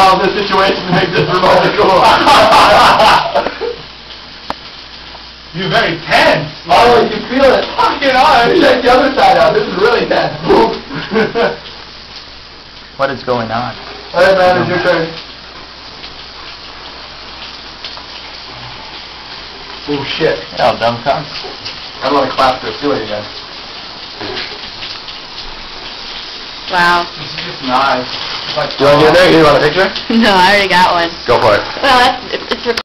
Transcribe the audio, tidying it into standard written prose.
resolve this situation to make this remotely cool. You're very tense. Oh, you feel it. Fucking on. Check the other side out. This is really tense. What is going on? All right, man, it's your turn. Oh, shit. Oh, dumb cunt. I don't want to clap the ceiling again. Wow. This is just nice. Do you want to do it there? You want a picture? No, I already got one. Go for it. Well, it's